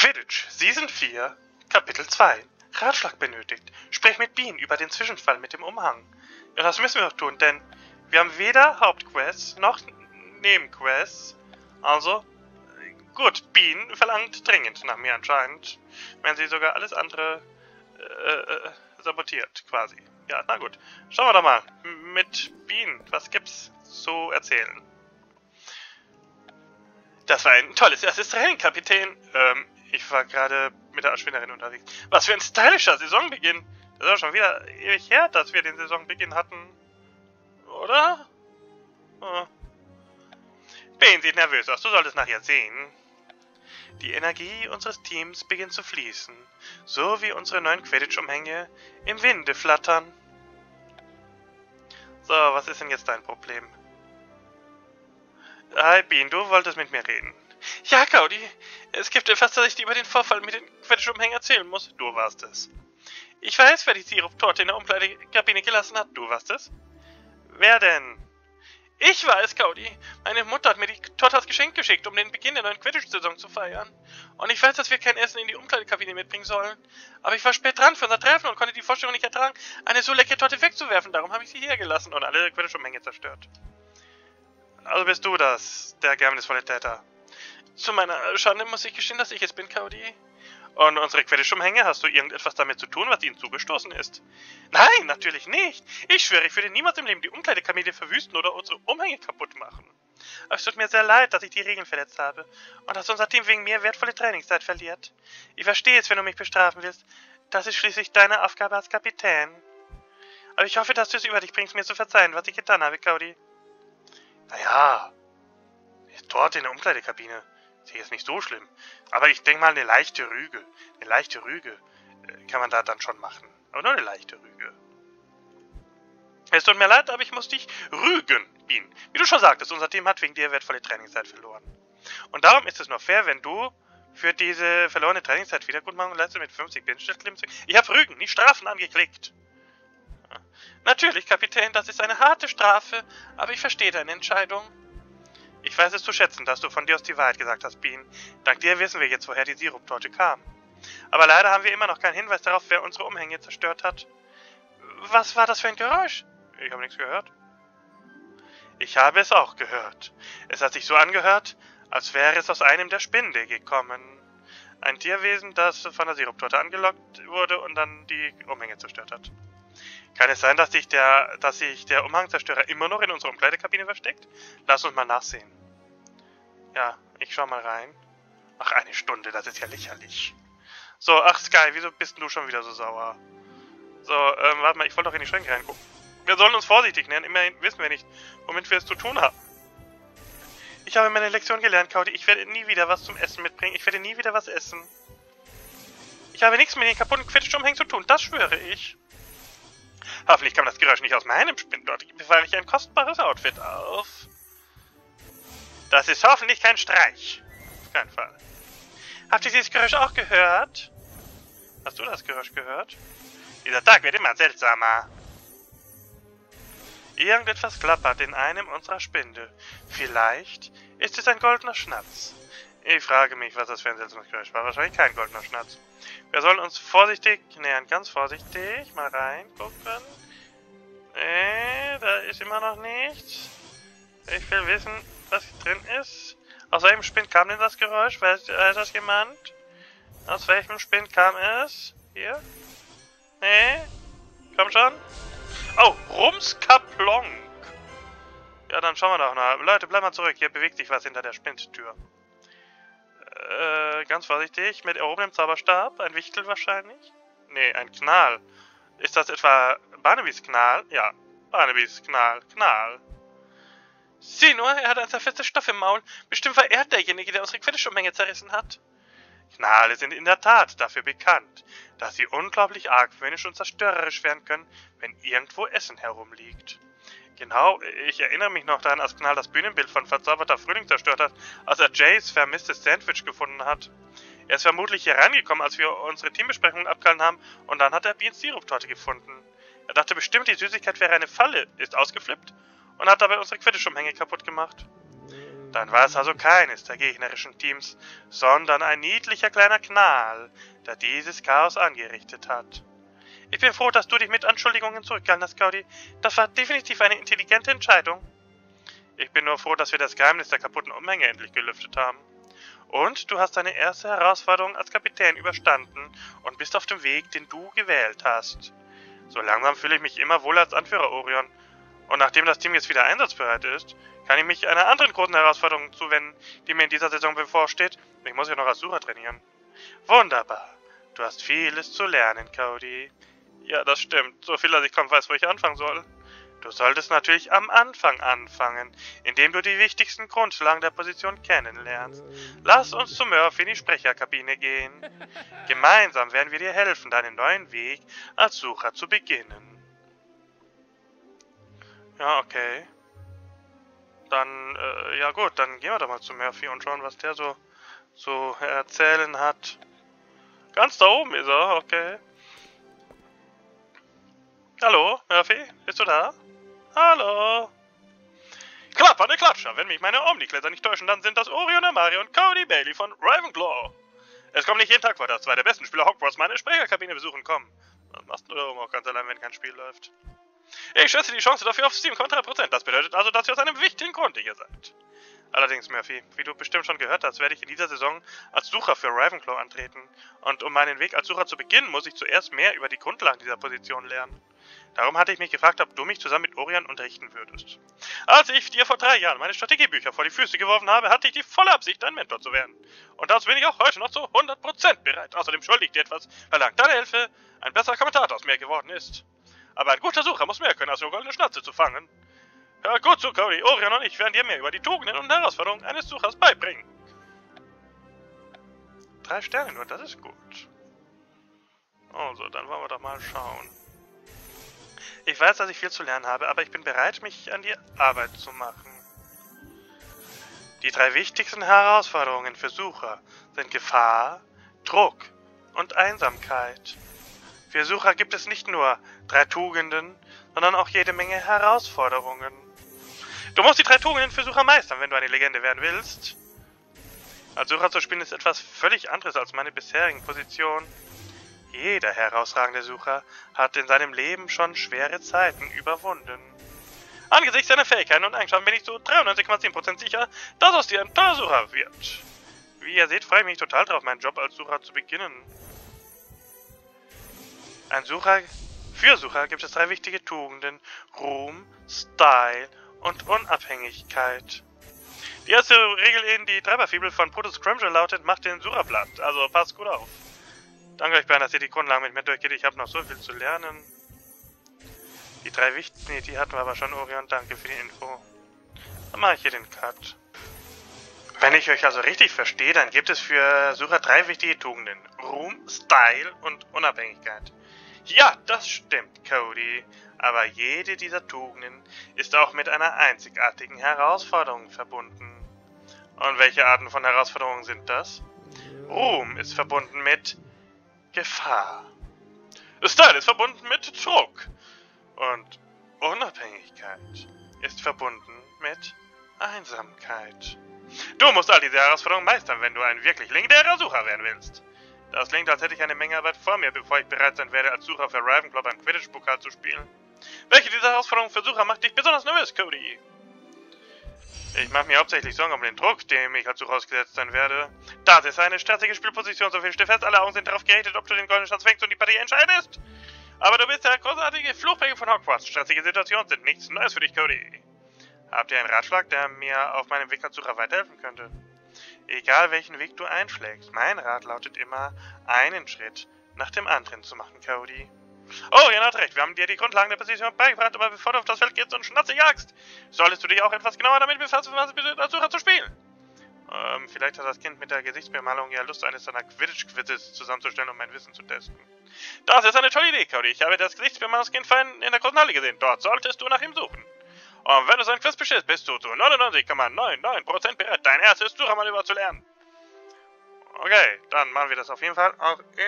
Quidditch, Season 4, Kapitel 2. Ratschlag benötigt. Sprech mit Bean über den Zwischenfall mit dem Umhang. Ja, das müssen wir doch tun, denn wir haben weder Hauptquests noch Nebenquests. Also, gut, Bean verlangt dringend nach mir anscheinend. Wenn sie sogar alles andere sabotiert, quasi. Ja, na gut. Schauen wir doch mal. Mit Bean, was gibt's zu erzählen? Das war ein tolles erstes Training, Kapitän. Ich war gerade mit der Aschwinderin unterwegs. Was für ein stylischer Saisonbeginn. Das ist doch schon wieder ewig her, dass wir den Saisonbeginn hatten. Oder? Oh. Bane sieht nervös aus, du solltest nachher sehen. Die Energie unseres Teams beginnt zu fließen, so wie unsere neuen Quidditch-Umhänge im Winde flattern. So, was ist denn jetzt dein Problem? Hi Bean, du wolltest mit mir reden. Ja, Cody, es gibt etwas, dass ich dir über den Vorfall mit den Quidditch-Umhängen erzählen muss. Du warst es. Ich weiß, wer die Sirup-Torte in der Umkleidekabine gelassen hat. Du warst es. Wer denn? Ich war es, Cody. Meine Mutter hat mir die Torte als Geschenk geschickt, um den Beginn der neuen Quidditch-Saison zu feiern. Und ich weiß, dass wir kein Essen in die Umkleidekabine mitbringen sollen. Aber ich war spät dran für unser Treffen und konnte die Vorstellung nicht ertragen, eine so leckere Torte wegzuwerfen. Darum habe ich sie hier gelassen und alle Quidditch-Umhänge zerstört. Also bist du das, der geheimnisvolle Täter. Zu meiner Schande muss ich gestehen, dass ich es bin, Cody. Und unsere Quidditch-Umhänge, hast du irgendetwas damit zu tun, was ihnen zugestoßen ist? Nein, natürlich nicht. Ich schwöre, ich würde niemals im Leben die Umkleidekabine verwüsten oder unsere Umhänge kaputt machen. Aber es tut mir sehr leid, dass ich die Regeln verletzt habe und dass unser Team wegen mir wertvolle Trainingszeit verliert. Ich verstehe es, wenn du mich bestrafen willst. Das ist schließlich deine Aufgabe als Kapitän. Aber ich hoffe, dass du es über dich bringst, mir zu verzeihen, was ich getan habe, Cody. Naja, dort in der Umkleidekabine. Ist jetzt nicht so schlimm. Aber ich denke mal, eine leichte Rüge. Eine leichte Rüge kann man da dann schon machen. Aber nur eine leichte Rüge. Es tut mir leid, aber ich muss dich rügen, Bean. Wie du schon sagtest, unser Team hat wegen dir wertvolle Trainingszeit verloren. Und darum ist es nur fair, wenn du für diese verlorene Trainingszeit Wiedergutmachung leistest mit 50 Binnenstift-Klimmzügen. Ich habe Rügen, nicht Strafen angeklickt. Natürlich, Kapitän, das ist eine harte Strafe, aber ich verstehe deine Entscheidung. Ich weiß es zu schätzen, dass du von dir aus die Wahrheit gesagt hast, Bean. Dank dir wissen wir jetzt, woher die Siruptorte kam. Aber leider haben wir immer noch keinen Hinweis darauf, wer unsere Umhänge zerstört hat. Was war das für ein Geräusch? Ich habe nichts gehört. Ich habe es auch gehört. Es hat sich so angehört, als wäre es aus einem der Spinde gekommen. Ein Tierwesen, das von der Siruptorte angelockt wurde und dann die Umhänge zerstört hat. Kann es sein, dass sich der Umhangzerstörer immer noch in unserer Umkleidekabine versteckt? Lass uns mal nachsehen. Ja, ich schau mal rein. Ach, eine Stunde, das ist ja lächerlich. So, ach Sky, wieso bist du schon wieder so sauer? So, warte mal, ich wollte doch in die Schränke reingucken. Wir sollen uns vorsichtig nähern, immerhin wissen wir nicht, womit wir es zu tun haben. Ich habe meine Lektion gelernt, Cody. Ich werde nie wieder was zum Essen mitbringen. Ich werde nie wieder was essen. Ich habe nichts mit den kaputten Quidditch-Umhängen zu tun, das schwöre ich. Hoffentlich kam das Geräusch nicht aus meinem Spind. Dort bewahre ich ein kostbares Outfit auf. Das ist hoffentlich kein Streich. Auf keinen Fall. Habt ihr dieses Geräusch auch gehört? Hast du das Geräusch gehört? Dieser Tag wird immer seltsamer. Irgendetwas klappert in einem unserer Spinde. Vielleicht ist es ein goldener Schnatz. Ich frage mich, was das für ein seltsames Geräusch war. Wahrscheinlich kein goldener Schnatz. Wir sollen uns vorsichtig nähern. Ganz vorsichtig. Mal reingucken. Da ist immer noch nichts. Ich will wissen, was hier drin ist. Aus welchem Spind kam denn das Geräusch? Weiß das jemand? Aus welchem Spind kam es? Hier? Nee? Komm schon. Oh, Rumskaplonk. Ja, dann schauen wir doch mal. Leute, bleib mal zurück. Hier bewegt sich was hinter der Spindtür. Ganz vorsichtig. Mit erhobenem Zauberstab. Ein Wichtel wahrscheinlich. Nee, ein Knall. Ist das etwa Barnabys Knall? Ja, Barnabys Knall. Knall. Sieh nur, er hat ein zerfetztes Stoff im Maul. Bestimmt war er derjenige, der unsere Quidditch-Umhänge zerrissen hat. Knalle sind in der Tat dafür bekannt, dass sie unglaublich argwöhnisch und zerstörerisch werden können, wenn irgendwo Essen herumliegt. Genau, ich erinnere mich noch daran, als Knall das Bühnenbild von Verzauberter Frühling zerstört hat, als er Jays vermisstes Sandwich gefunden hat. Er ist vermutlich hier reingekommen, als wir unsere Teambesprechungen abgehalten haben, und dann hat er Beans Siruptorte gefunden. Er dachte bestimmt, die Süßigkeit wäre eine Falle, ist ausgeflippt und hat dabei unsere Quidditch-Umhänge kaputt gemacht. Dann war es also keines der gegnerischen Teams, sondern ein niedlicher kleiner Knall, der dieses Chaos angerichtet hat. Ich bin froh, dass du dich mit Anschuldigungen zurückgehalten hast, Cody. Das war definitiv eine intelligente Entscheidung. Ich bin nur froh, dass wir das Geheimnis der kaputten Umhänge endlich gelüftet haben. Und du hast deine erste Herausforderung als Kapitän überstanden und bist auf dem Weg, den du gewählt hast. So langsam fühle ich mich immer wohler als Anführer, Orion. Und nachdem das Team jetzt wieder einsatzbereit ist, kann ich mich einer anderen großen Herausforderung zuwenden, die mir in dieser Saison bevorsteht. Ich muss ja noch als Sucher trainieren. Wunderbar. Du hast vieles zu lernen, Cody. Ja, das stimmt. So viel, dass ich kaum weiß, wo ich anfangen soll. Du solltest natürlich am Anfang anfangen, indem du die wichtigsten Grundlagen der Position kennenlernst. Lass uns zu Murphy in die Sprecherkabine gehen. Gemeinsam werden wir dir helfen, deinen neuen Weg als Sucher zu beginnen. Ja, okay. Dann, ja gut, dann gehen wir doch mal zu Murphy und schauen, was der so erzählen hat. Ganz da oben ist er, okay. Hallo, Murphy, bist du da? Hallo. Klappernde Klatscher, wenn mich meine Omnikläser nicht täuschen, dann sind das Orion Amari und Cody Bailey von Ravenclaw. Es kommt nicht jeden Tag vor, dass zwei der besten Spieler Hogwarts meine Sprecherkabine besuchen kommen. Das machst du da oben auch ganz allein, wenn kein Spiel läuft. Ich schätze die Chance dafür auf 7,3%. Das bedeutet also, dass ihr aus einem wichtigen Grund hier seid. Allerdings, Murphy, wie du bestimmt schon gehört hast, werde ich in dieser Saison als Sucher für Ravenclaw antreten. Und um meinen Weg als Sucher zu beginnen, muss ich zuerst mehr über die Grundlagen dieser Position lernen. Darum hatte ich mich gefragt, ob du mich zusammen mit Orion unterrichten würdest. Als ich dir vor 3 Jahren meine Strategiebücher vor die Füße geworfen habe, hatte ich die volle Absicht, dein Mentor zu werden. Und dazu bin ich auch heute noch zu 100% bereit. Außerdem schulde ich dir etwas, weil dank deiner Hilfe ein besserer Kommentator aus mir geworden ist. Aber ein guter Sucher muss mehr können, als nur goldene Schnatze zu fangen. Hör gut zu, Cody. Orion und ich werden dir mehr über die Tugenden und Herausforderungen eines Suchers beibringen. 3 Sterne nur, das ist gut. Also, dann wollen wir doch mal schauen. Ich weiß, dass ich viel zu lernen habe, aber ich bin bereit, mich an die Arbeit zu machen. Die 3 wichtigsten Herausforderungen für Sucher sind Gefahr, Druck und Einsamkeit. Für Sucher gibt es nicht nur 3 Tugenden, sondern auch jede Menge Herausforderungen. Du musst die 3 Tugenden für Sucher meistern, wenn du eine Legende werden willst. Als Sucher zu spielen ist etwas völlig anderes als meine bisherigen Positionen. Jeder herausragende Sucher hat in seinem Leben schon schwere Zeiten überwunden. Angesichts seiner Fähigkeiten und Eigenschaften bin ich zu 93,7% sicher, dass aus dir ein toller Sucher wird. Wie ihr seht, freue ich mich total drauf, meinen Job als Sucher zu beginnen. Für Sucher gibt es 3 wichtige Tugenden: Ruhm, Style und Unabhängigkeit. Die erste Regel in die Treiberfibel von Brutus Scrimgeour lautet: Macht den Sucher platt, also passt gut auf. Danke euch beiden, dass ihr die Grundlagen mit mir durchgeht. Ich habe noch so viel zu lernen. Die 3 wichtigen, nee, die hatten wir aber schon, Orion. Danke für die Info. Dann mache ich hier den Cut. Wenn ich euch also richtig verstehe, dann gibt es für Sucher 3 wichtige Tugenden: Ruhm, Style und Unabhängigkeit. Ja, das stimmt, Cody. Aber jede dieser Tugenden ist auch mit einer einzigartigen Herausforderung verbunden. Und welche Arten von Herausforderungen sind das? Ruhm ist verbunden mit Gefahr. Style ist verbunden mit Druck. Und Unabhängigkeit ist verbunden mit Einsamkeit. Du musst all diese Herausforderungen meistern, wenn du ein wirklich legendärer Sucher werden willst. Das klingt, als hätte ich eine Menge Arbeit vor mir, bevor ich bereit sein werde, als Sucher für Ravenclaw beim Quidditch-Pokal zu spielen. Welche dieser Herausforderungen für Sucher macht dich besonders nervös, Cody? Ich mache mir hauptsächlich Sorgen um den Druck, dem ich als Sucher ausgesetzt sein werde. Das ist eine stressige Spielposition, so viel steht fest. Alle Augen sind darauf gerichtet, ob du den goldenen Schatz fängst und die Partie entscheidest. Aber du bist der großartige Fluchpräger von Hogwarts. Stressige Situationen sind nichts Neues für dich, Cody. Habt ihr einen Ratschlag, der mir auf meinem Weg als Sucher weiterhelfen könnte? Egal welchen Weg du einschlägst, mein Rat lautet immer, einen Schritt nach dem anderen zu machen, Cody. Oh, Jan hat recht, wir haben dir die Grundlagen der Position beigebracht, aber bevor du auf das Feld gehst und Schnatze jagst, solltest du dich auch etwas genauer damit befassen, was es bedeutet, als Sucher zu spielen. Vielleicht hat das Kind mit der Gesichtsbemalung ja Lust, eines seiner Quidditch-Quizzes zusammenzustellen, um mein Wissen zu testen. Das ist eine tolle Idee, Cody. Ich habe das Gesichtsbemalungskind vorhin in der großen Halle gesehen. Dort solltest du nach ihm suchen. Und wenn du so ein Quiz bestehst, bist du zu 99,99% bereit, dein erstes Suchermanöver zu lernen. Okay, dann machen wir das auf jeden Fall auch in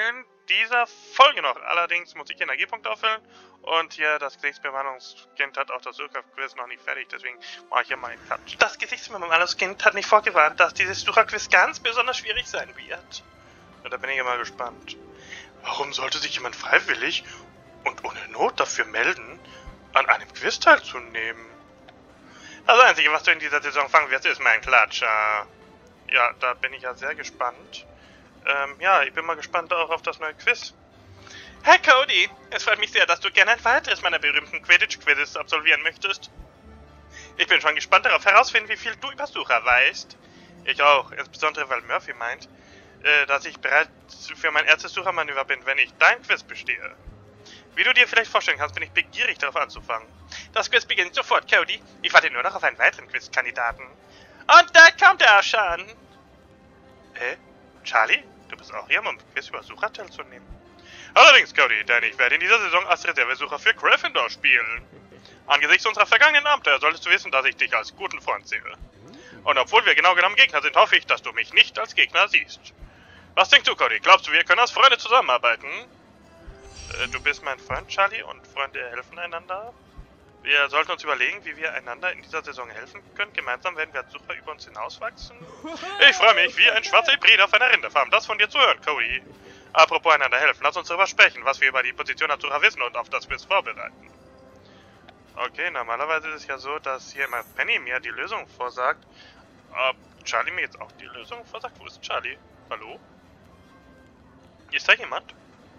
dieser Folge noch. Allerdings muss ich Energiepunkte auffüllen. Und hier das Gesichtsbemalungskind hat auch das Sucher-Quiz noch nicht fertig, deswegen mache ich hier mal einen Cut. Das Gesichtsbemalungskind hat mich vorgewarnt, dass dieses Sucher-Quiz ganz besonders schwierig sein wird. Ja, da bin ich ja mal gespannt. Warum sollte sich jemand freiwillig und ohne Not dafür melden, an einem Quiz teilzunehmen? Das Einzige, was du in dieser Saison fangen wirst, ist mein Klatscher. Ja, da bin ich ja sehr gespannt. Ja, ich bin mal gespannt auch auf das neue Quiz. Hey Cody, es freut mich sehr, dass du gerne ein weiteres meiner berühmten Quidditch-Quizzes absolvieren möchtest. Ich bin schon gespannt darauf herausfinden, wie viel du über Sucher weißt. Ich auch, insbesondere weil Murphy meint, dass ich bereit für mein erstes Suchermanöver bin, wenn ich dein Quiz bestehe. Wie du dir vielleicht vorstellen kannst, bin ich begierig darauf anzufangen. Das Quiz beginnt sofort, Cody. Ich warte nur noch auf einen weiteren Quizkandidaten. Und da kommt er schon. Charlie? Du bist auch hier, um am Quiz über Sucher teilzunehmen. Allerdings, Cody, denn ich werde in dieser Saison als Reservesucher für Gryffindor spielen. Angesichts unserer vergangenen Abenteuer solltest du wissen, dass ich dich als guten Freund sehe. Und obwohl wir genau genommen Gegner sind, hoffe ich, dass du mich nicht als Gegner siehst. Was denkst du, Cody? Glaubst du, wir können als Freunde zusammenarbeiten? Du bist mein Freund, Charlie, und Freunde helfen einander. Wir sollten uns überlegen, wie wir einander in dieser Saison helfen können. Gemeinsam werden wir als Sucher über uns hinauswachsen. Ich freue mich, wie ein schwarzer Hybrid auf einer Rinderfarm, das von dir zu hören, Cody. Apropos einander helfen, lass uns darüber sprechen, was wir über die Position als Sucher wissen und auf das Quiz vorbereiten. Okay, normalerweise ist es ja so, dass hier immer Penny mir die Lösung vorsagt. Ob Charlie mir jetzt auch die Lösung vorsagt? Wo ist Charlie? Hallo? Ist da jemand?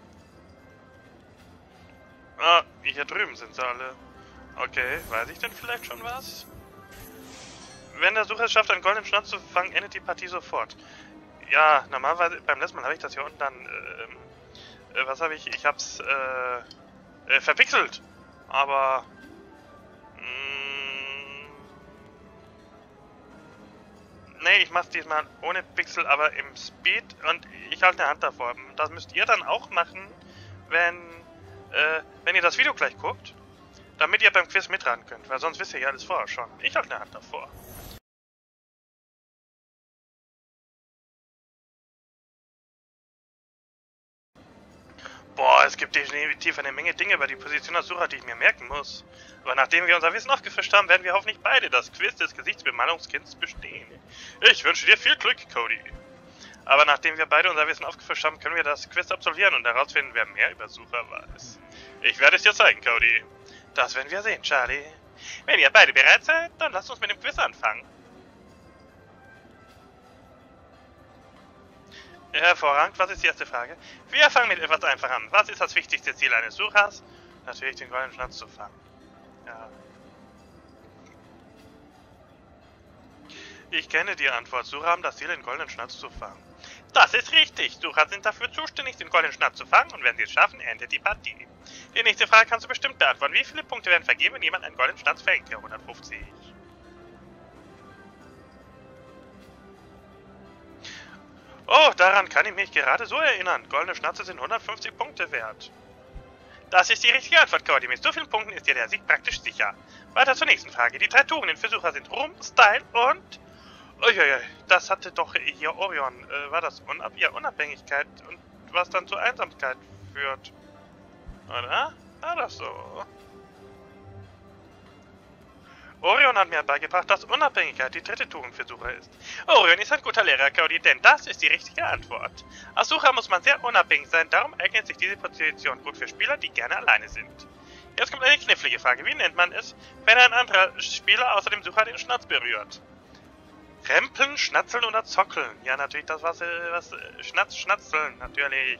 Ah, hier drüben sind sie alle. Okay, weiß ich denn vielleicht schon was? Wenn der Sucher es schafft, einen goldenen Schnaps zu fangen, endet die Partie sofort. Ja, normalerweise, beim letzten Mal habe ich das hier unten dann, was habe ich? Ich hab's, verpixelt. Aber, nee, ich mach's diesmal ohne Pixel, aber im Speed und ich halte eine Hand davor. Das müsst ihr dann auch machen, wenn ihr das Video gleich guckt, damit ihr beim Quiz mitraten könnt, weil sonst wisst ihr ja alles vorher schon. Ich halte eine Hand davor. Boah, es gibt definitiv eine Menge Dinge über die Position als Sucher, die ich mir merken muss. Aber nachdem wir unser Wissen aufgefrischt haben, werden wir hoffentlich beide das Quiz des Gesichtsbemalungskinds bestehen. Ich wünsche dir viel Glück, Cody. Aber nachdem wir beide unser Wissen aufgefrischt haben, können wir das Quiz absolvieren und herausfinden, wer mehr über Sucher weiß. Ich werde es dir zeigen, Cody. Das werden wir sehen, Charlie. Wenn ihr beide bereit seid, dann lasst uns mit dem Quiz anfangen. Hervorragend, was ist die erste Frage? Wir fangen mit etwas einfach an. Was ist das wichtigste Ziel eines Suchers? Natürlich den goldenen Schnatz zu fangen. Ja. Ich kenne die Antwort. Sucher haben das Ziel, den goldenen Schnatz zu fangen. Das ist richtig. Sucher sind dafür zuständig, den goldenen Schnatz zu fangen, und wenn sie es schaffen, endet die Partie. Die nächste Frage kannst du bestimmt beantworten. Wie viele Punkte werden vergeben, wenn jemand einen goldenen Schnatz fängt? Ja, 150. Oh, daran kann ich mich gerade so erinnern. Goldene Schnatze sind 150 Punkte wert. Das ist die richtige Antwort, Cody. Mit so vielen Punkten ist dir der Sieg praktisch sicher. Weiter zur nächsten Frage. Die 3 Tugenden für Sucher sind Ruhm, Style und... Uiuiui, das hatte doch hier Orion. War das Unabhängigkeit und was dann zur Einsamkeit führt. Oder? War das so? Orion hat mir beigebracht, dass Unabhängigkeit die 3. Tugend für Sucher ist. Orion ist ein guter Lehrer, Cody, denn das ist die richtige Antwort. Als Sucher muss man sehr unabhängig sein, darum eignet sich diese Position gut für Spieler, die gerne alleine sind. Jetzt kommt eine knifflige Frage. Wie nennt man es, wenn ein anderer Spieler außer dem Sucher den Schnatz berührt? Rempeln, Schnatzeln oder Zockeln? Ja, natürlich das, was Schnatzeln, natürlich.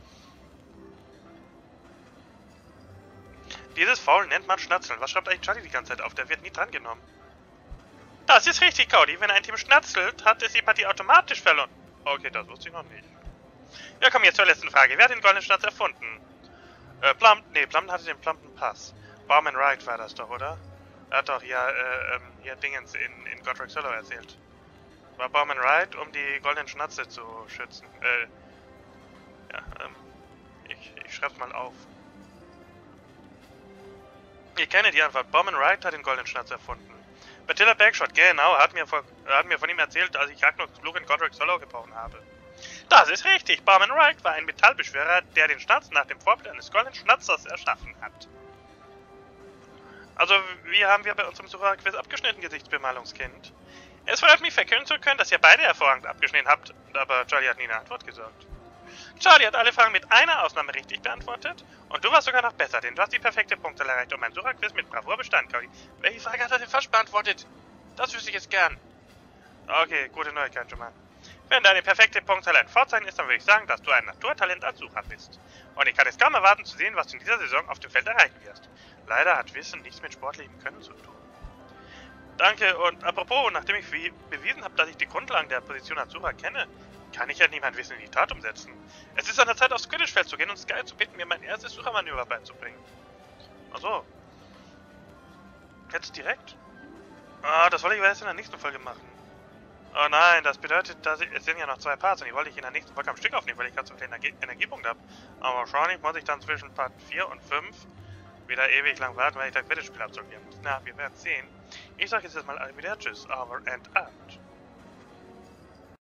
Dieses Foul nennt man Schnatzeln. Was schreibt eigentlich Charlie die ganze Zeit auf? Der wird nie drangenommen. Das ist richtig, Cody. Wenn ein Team schnatzelt, hat es die Partie automatisch verloren. Okay, das wusste ich noch nicht. Wir kommen jetzt zur letzten Frage. Wer hat den goldenen Schnatz erfunden? Plum hatte den Plumpton Pass. Bowman Wright war das doch, oder? Er hat doch hier Dingens in Godric's Hollow erzählt. War Bowman Wright, um die goldenen Schnatze zu schützen. Ich schreib's mal auf. Ich kenne die Antwort. Bowman Wright hat den goldenen Schnatz erfunden. Bathilda Bagshot, genau, hat mir von ihm erzählt, als ich Ragnar's Flug in Godric's Hollow gebrochen habe. Das ist richtig. Barman Wright war ein Metallbeschwörer, der den Schnatz nach dem Vorbild eines goldenen Schnatzers erschaffen hat. Also, wie haben wir bei unserem Sucher-Quiz abgeschnitten, Gesichtsbemalungskind? Es freut mich, verkünden zu können, dass ihr beide hervorragend abgeschnitten habt, aber Charlie hat nie eine Antwort gesagt. Charlie hat alle Fragen mit einer Ausnahme richtig beantwortet und du warst sogar noch besser, denn du hast die perfekte Punktzahl erreicht und mein Sucher-Quiz mit Bravour bestanden, Cody. Welche Frage hat er denn falsch beantwortet? Das wüsste ich jetzt gern. Okay, gute Neuigkeit schon mal. Wenn deine perfekte Punktzahl ein Vorzeichen ist, dann würde ich sagen, dass du ein Naturtalent als Sucher bist. Und ich kann es kaum erwarten zu sehen, was du in dieser Saison auf dem Feld erreichen wirst. Leider hat Wissen nichts mit sportlichem Können zu tun. Danke, und apropos, nachdem ich bewiesen habe, dass ich die Grundlagen der Position als Sucher kenne, kann ich ja nie mein Wissen in die Tat umsetzen. Es ist an der Zeit, aufs Quidditch-Feld zu gehen und Sky zu bitten, mir mein erstes Suchermanöver beizubringen. Achso. Jetzt direkt? Ah, das wollte ich erst in der nächsten Folge machen. Oh nein, das bedeutet, dass es sind ja noch 2 Parts und die wollte ich in der nächsten Folge am Stück aufnehmen, weil ich gerade so viele Energiepunkte habe. Aber wahrscheinlich muss ich dann zwischen Part 4 und 5 wieder ewig lang warten, weil ich das Quidditch-Spiel absolvieren muss. Na, wir werden sehen. Ich sage jetzt erstmal wieder Tschüss, over and out.